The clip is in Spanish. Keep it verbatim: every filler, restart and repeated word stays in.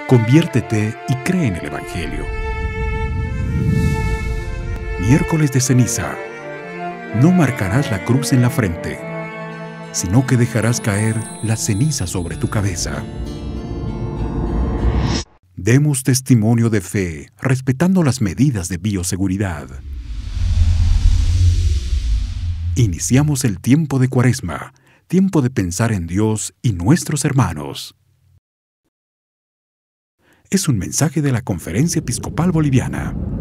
Conviértete y cree en el Evangelio. Miércoles de ceniza. No marcarás la cruz en la frente, sino que dejarás caer la ceniza sobre tu cabeza. Demos testimonio de fe, respetando las medidas de bioseguridad. Iniciamos el tiempo de Cuaresma, tiempo de pensar en Dios y nuestros hermanos. Es un mensaje de la Conferencia Episcopal Boliviana.